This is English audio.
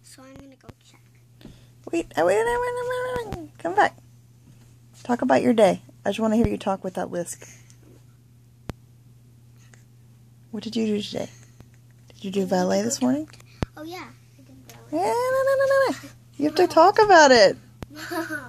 so I'm gonna go check. Wait. Come back. Talk about your day. I just want to hear you talk with that lisp. What did you do today? Did you do valet this morning? Oh yeah, I did valet. No. You have to talk about it.